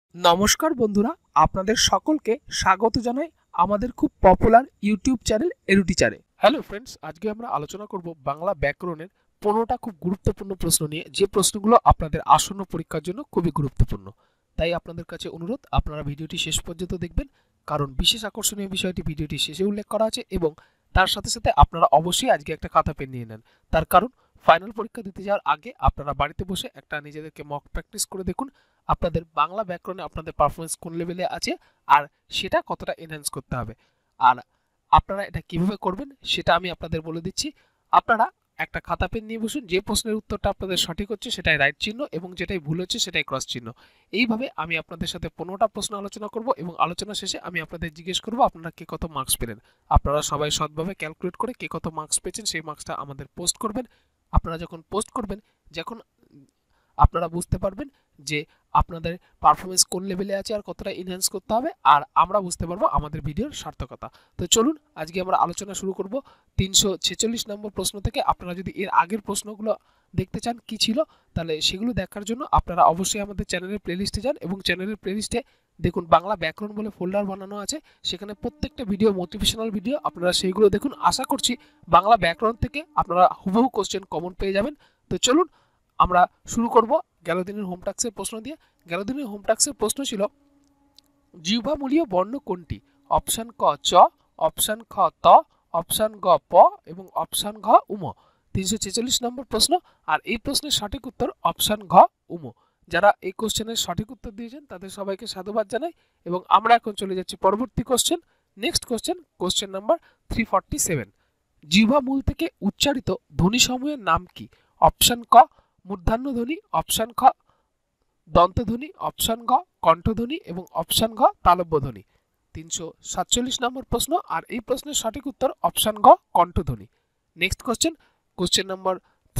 নমস্কার বন্ধুরা, আপনাদের সকলকে স্বাগত জানাই আমাদের খুব পপুলার ইউটিউব চ্যানেল এডুটিচারে। হ্যালো ফ্রেন্ডস, আজকে আমরা আলোচনা করব বাংলা ব্যাকরণের 15টা খুব গুরুত্বপূর্ণ প্রশ্ন নিয়ে, যে প্রশ্নগুলো আপনাদের আসন্ন পরীক্ষার জন্য খুবই গুরুত্বপূর্ণ। তাই আপনাদের কাছে অনুরোধ, আপনারা ভিডিওটি শেষ পর্যন্ত দেখবেন, কারণ বিশেষ আকর্ষণীয় বিষয়টি ভিডিওটি শেষে উল্লেখ করা আছে এবং তার সাথে সাথে আপনারা অবশ্যই আজকে একটা খাতা পেন নিয়ে নেন। তার কারণ ফাইনাল পরীক্ষা দিতে যাওয়ার আগে আপনারা বাড়িতে বসে একটা নিজেদেরকে মক প্র্যাকটিস করে দেখুন আপনাদের বাংলা ব্যাকরণে আপনাদের পারফরমেন্স কোন লেভেলে আছে আর সেটা কতটা এনহ্যান্স করতে হবে। আর আপনারা এটা কিভাবে করবেন সেটা আমি আপনাদের বলে দিচ্ছি। আপনারা একটা খাতা পেন নিয়ে বসুন, যে প্রশ্নের উত্তরটা আপনাদের সঠিক হচ্ছে সেটাই রাইট চিহ্ন এবং যেটাই ভুল হচ্ছে সেটাই ক্রস চিহ্ন। এইভাবে আমি আপনাদের সাথে 15টা প্রশ্ন আলোচনা করব এবং আলোচনা শেষে আমি আপনাদের জিজ্ঞেস করব আপনারা কে কত মার্কস পেলেন। আপনারা সবাই সৎভাবে ক্যালকুলেট করে কে কত মার্কস পেয়েছেন সেই মার্কসটা আমাদের পোস্ট করবেন। আপনারা যখন পোস্ট করবেন, যখন আপনারা বুঝতে পারবেন যে আপনাদের পারফরমেন্স কোন লেভেলে আছে আর কতটা এনহ্যান্স করতে হবে, আর আমরা বুঝতে পারবো আমাদের ভিডিওর সার্থকতা। তো চলুন আজকে আমরা আলোচনা শুরু করব 346 নম্বর প্রশ্ন থেকে। আপনারা যদি এর আগের প্রশ্নগুলো দেখতে চান কি ছিল, তাহলে সেগুলো দেখার জন্য আপনারা অবশ্যই আমাদের চ্যানেলের প্লেলিস্টে যান এবং চ্যানেলের প্লেলিস্টে দেখুন বাংলা ব্যাকরণ বলে ফোল্ডার বানানো আছে। সেখানে প্রত্যেকটা ভিডিও মোটিভেশনাল ভিডিও, আপনারা সেইগুলো দেখুন। আশা করছি বাংলা ব্যাকরণ থেকে আপনারা হুবহু কোশ্চেন কমন পেয়ে যাবেন। তো চলুন আমরা শুরু করব গেল দিনের হোম টাস্কের প্রশ্ন দিয়ে। গেল দিনের হোম টাস্কের প্রশ্ন ছিল জিহ্বামূলীয় বর্ণ কোনটি? অপশন ক চ, অপশন খ ত, অপশন গ প এবং অপশন ঘ উম। 346 নম্বর প্রশ্ন, আর এই প্রশ্নের সঠিক উত্তর অপশন ঘ উম। যারা এই কোশ্চেনের সঠিক উত্তর দিয়েছেন তাদের সবাইকে সাধুবাদ জানাই এবং আমরা এখন চলে যাচ্ছি পরবর্তী কোশ্চেন। Next question number 347। জিহ্বামূল থেকে উচ্চারিত ধ্বনিসমূহের নাম কি? অপশন ক মূর্ধন্য ধ্বনি, অপশন খ দন্তধ্বনি, অপশন ঘ কণ্ঠধ্বনি এবং অপশন ঘ তালব্য ধ্বনি। 347 নম্বর প্রশ্ন, আর এই প্রশ্নের সঠিক উত্তর অপশন ঘ কণ্ঠধ্বনি। Next question number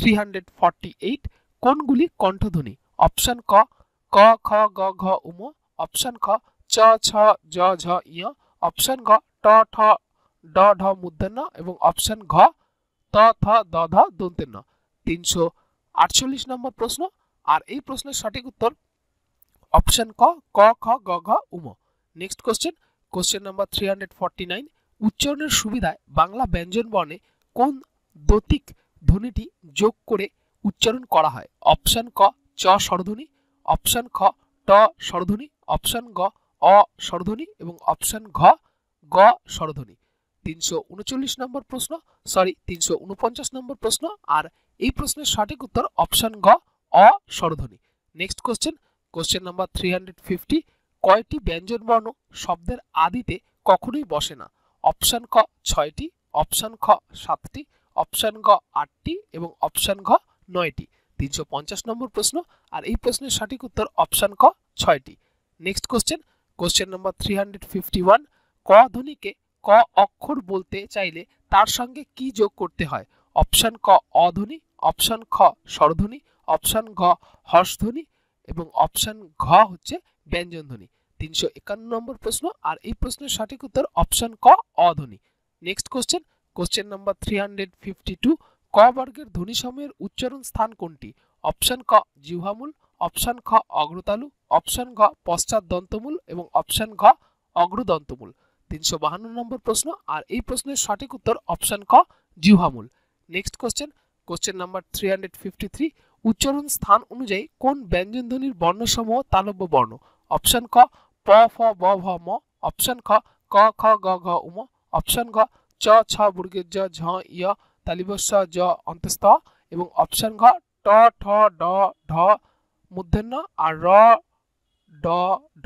348। কোনগুলি কণ্ঠধ্বনি? অপশন ক ক খ গ ঘ উম, অপশন খ চ ছ জ ঝ ইয়, অপশন ঘ ট ঠ ড ঢ মূর্ধন্য এবং অপশন ঘ ত থ দ ধ দন্তেন্য। 348 নম্বর প্রশ্ন, আর এই প্রশ্নের সঠিক উত্তর অপশন ক ক খ গ ঘ উম। Next question number 349। উচ্চারণের সুবিধায় বাংলা ব্যঞ্জন বর্ণে কোন দ্যোতিক ধ্বনিটি যোগ করে উচ্চারণ করা হয়? অপশন ক চ স্বরধ্বনি, অপশন খ ট স্বরধ্বনি, অপশন গ অ স্বরধ্বনি এবং অপশন ঘ গ স্বরধ্বনি। 349 নম্বর প্রশ্ন, 349 নম্বর প্রশ্ন, আর এই প্রশ্নের সঠিক উত্তর অপশন গ অ স্বরধ্বনি। Next question number 350। কয়টি ব্যঞ্জন বর্ণ শব্দের আদিতে কখনোই বসে না? অপশন ক 6টি, অপশন খ 7টি, অপশন গ 8টি এবং অপশন ঘ 9টি। 350 নম্বর প্রশ্ন, আর এই প্রশ্নের সঠিক উত্তর অপশন ক 6টি। Next question number 351। ক ধ্বনিকে ক অক্ষর বলতে চাইলে তার সঙ্গে কি যোগ করতে হয়? অপশন ক অধ্বনি, অপশন খ স্বরধ্বনি, অপশন ঘ হর্ষধ্বনি এবং অপশন ঘ হচ্ছে ব্যঞ্জন ধ্বনি। 351 নম্বর প্রশ্ন, আর এই প্রশ্নের সঠিক উত্তর অপশন ক অধ্বনি। Next question number 352। ক বর্গের ধ্বনি সমূহের উচ্চারণ স্থান কোনটি? অপশন ক জিহ্বামূল, অপশন খ অগ্রতালু, অপশন ঘ পশ্চাৎ দন্তমূল এবং অপশন ঘ অগ্রদন্তমূল। 352 নম্বর প্রশ্ন, আর এই প্রশ্নের সঠিক উত্তর অপশন ক জিহ্বামূল। Next question number 353। উচ্চারণ স্থান অনুযায়ী কোন ব্যঞ্জন ধ্বনির বর্ণসমূহ তালব্য বর্ণ? অপশন ক প ফ ব ভ ম, অপশন খ ক খ গ ঘ উম, অপশন ঘ চ ছ বর্গের জ ঝ ইয় তালিবস্য জ অন্তস্থ এবং অপশন ঘ ট ঠ ড ঢ মূর্ধন্য আর র ড ঢ।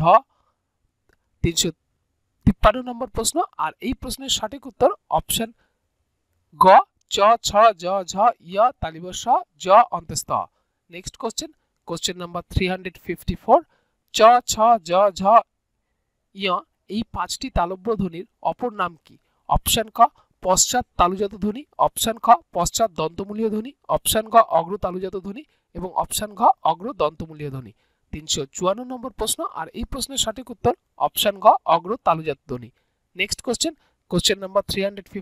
353 নম্বর প্রশ্ন, আর এই প্রশ্নের সঠিক উত্তর অপশন গ চ ছ জ ঝ ইয় তালিবস্য জ অন্তস্থ। Next question number 354। চ ছ জ ঝ ইয় এই 5টি তালব্য ধ্বনির অপর নাম কি? অপশন ক পশ্চাৎ তালুজাত ধ্বনি, অপশন খ পশ্চাৎ দন্তমূলীয় ধ্বনি, অপশন গ অগ্র তালুজাত ধ্বনি এবং অপশন ঘ অগ্র দন্তমূলীয় ধ্বনি। 354 নম্বর প্রশ্ন, আর এই প্রশ্নের সঠিক উত্তর অপশন ঘ অগ্র তালুজাত ধ্বনি। Next question number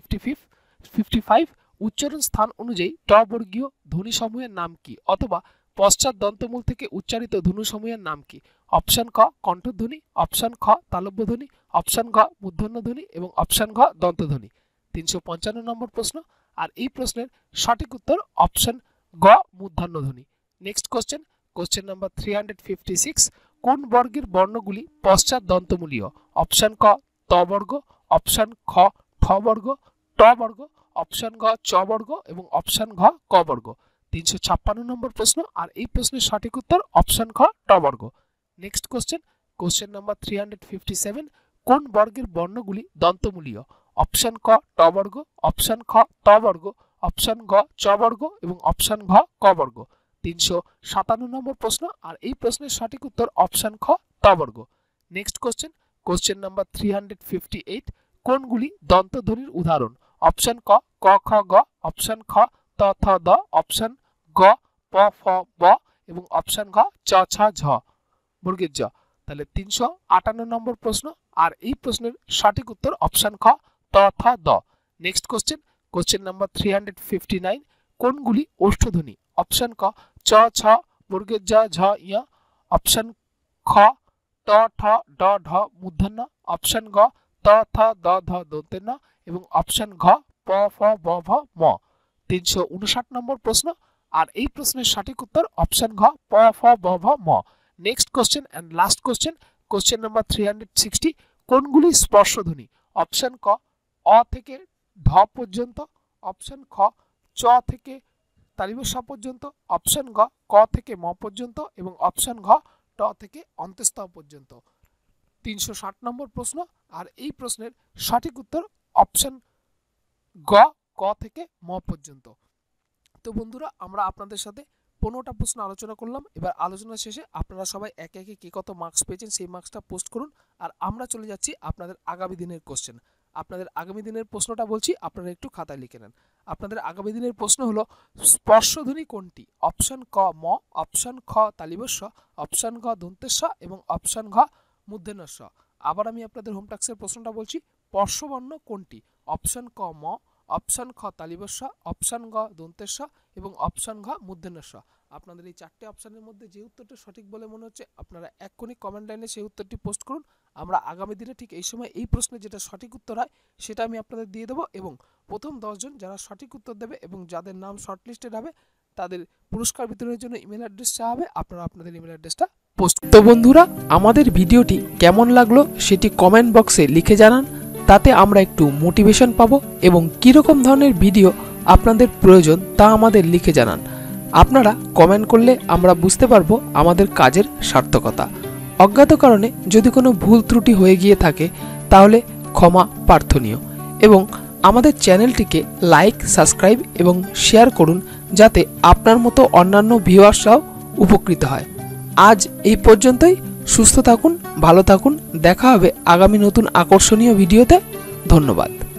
355। উচ্চারণ স্থান অনুযায়ী ট বর্গীয় ধ্বনি সমূহের নাম কি? অথবা পশ্চাৎ দন্তমূল থেকে উচ্চারিত ধ্বনিসমূহের নাম কি? অপশন ক কণ্ঠধ্বনি, অপশন খ তালব্যধ্বনি, অপশন ঘ মূর্ধন্যধ্বনি এবং অপশন ঘ দন্তধ্বনি। 355 নম্বর প্রশ্ন, আর এই প্রশ্নের সঠিক উত্তর অপশন গ মূর্ধন্যধ্বনি। নেক্সট কোশ্চেন, কোশ্চেন নাম্বার 356, কোন বর্গের বর্ণগুলি পশ্চাৎ দন্তমূলীয়? অপশন ক ত বর্গ, অপশন খ ঠ বর্গ, ট বর্গ, অপশন ঘ চ বর্গ এবং অপশন ঘ ক বর্গ। 356 নম্বর প্রশ্ন, আর এই প্রশ্নের সঠিক উত্তর অপশন খ ট বর্গ। নেক্সট কোশ্চেন, কোশ্চেন নাম্বার 357, কোন বর্গের বর্ণগুলি দন্তমূলীয়? অপশন ক ট বর্গ, অপশন খ ত বর্গ, অপশন ঘ চ বর্গ এবং অপশন ঘ ক বর্গ। 357 নম্বর প্রশ্ন, আর এই প্রশ্নের সঠিক উত্তর অপশন খ ত বর্গ। নেক্সট কোশ্চেন, কোশ্চেন নাম্বার 358, কোনগুলি দন্তধ্বনির উদাহরণ? অপশন ক ক খ গ, অপশন খ ত থ দ, অপশন গ প ফ ব এবং অপশন ঘ চ ছ ঝ বর্গের জ। তাহলে 358 নম্বর প্রশ্ন, আর এই প্রশ্নের সঠিক উত্তর অপশন খ ত থ দ। নেক্সট কোশ্চেন, কোশ্চেন নাম্বার 359, কোনগুলি ওষ্ঠধ্বনি? অপশন ক চ ছ বর্গের জ ঝ ইয়, অপশন খ ট ঠ ড ঢ মূর্ধন্য, অপশন গ ত থ দ ধ দন্তের ন এবং অপশন ঘ প ফ ব ভ ম। 359 নম্বর প্রশ্ন, আর এই প্রশ্নের সঠিক উত্তর অপশন ঘ প ফ ব ভ ম। Next question and last question, question number 360, কোনগুলি স্পর্শধ্বনি? অপশন ক অ থেকে ঢ পর্যন্ত, অপশন খ চ থেকে তালিবস্য পর্যন্ত, অপশন ঘ ক থেকে ম পর্যন্ত এবং অপশন ঘ ট থেকে অন্তঃস্থ পর্যন্ত। 360 নম্বর প্রশ্ন, আর এই প্রশ্নের সঠিক উত্তর অপশন গ ক থেকে ম পর্যন্ত। তো বন্ধুরা, আমরা আপনাদের সাথে 15টা প্রশ্ন আলোচনা করলাম। এবার আলোচনা শেষে আপনারা সবাই একে একে কি কত মার্কস পেয়েছেন সেই মার্কসটা পোস্ট করুন, আর আমরা চলে যাচ্ছি আপনাদের আগামী দিনের কোশ্চেন। আপনাদের আগামী দিনের প্রশ্নটা বলছি, আপনারা একটু খাতায় লিখে নেন। আপনাদের আগামী দিনের প্রশ্ন হলো স্পর্শধ্বনি কোনটি? অপশন ক ম, অপশন খ তালিবস্য, অপশন ঘ দন্তেস্ব এবং অপশন ঘ মূর্ধন্যস্ব। আবার আমি আপনাদের হোম টাস্কের প্রশ্নটা বলছি, স্পর্শবর্ণ কোনটি? অপশন ক ম, অপশন খ তালিবস্য, অপশন ঘ দন্তেস্ব এবং অপশন ঘ মূর্ধন্যস্ব। আপনাদের এই চারটে অপশনের মধ্যে যে উত্তরটা সঠিক বলে মনে হচ্ছে আপনারা এক্ষুনি কমেন্ট লাইনে সেই উত্তরটি পোস্ট করুন। আমরা আগামী দিনে ঠিক এই সময় এই প্রশ্নে যেটা সঠিক উত্তর হয় সেটা আমি আপনাদের দিয়ে দেবো, এবং প্রথম 10 জন যারা সঠিক উত্তর দেবে এবং যাদের নাম শর্টলিস্টেড হবে তাদের পুরস্কার বিতরণের জন্য ইমেল অ্যাড্রেস চাওয়া হবে। আপনারা আপনাদের ইমেল অ্যাড্রেসটা পোস্ট। তো বন্ধুরা, আমাদের ভিডিওটি কেমন লাগলো সেটি কমেন্ট বক্সে লিখে জানান, তাতে আমরা একটু মোটিভেশন পাবো, এবং কীরকম ধরনের ভিডিও আপনাদের প্রয়োজন তা আমাদের লিখে জানান। আপনারা কমেন্ট করলে আমরা বুঝতে পারবো আমাদের কাজের সার্থকতা। অজ্ঞাত কারণে যদি কোনো ভুল ত্রুটি হয়ে গিয়ে থাকে তাহলে ক্ষমা প্রার্থনীয়, এবং আমাদের চ্যানেলটিকে লাইক, সাবস্ক্রাইব এবং শেয়ার করুন যাতে আপনার মতো অন্যান্য ভিউয়ার্সরাও উপকৃত হয়। আজ এই পর্যন্তই। সুস্থ থাকুন, ভালো থাকুন, দেখা হবে আগামী নতুন আকর্ষণীয় ভিডিওতে। ধন্যবাদ।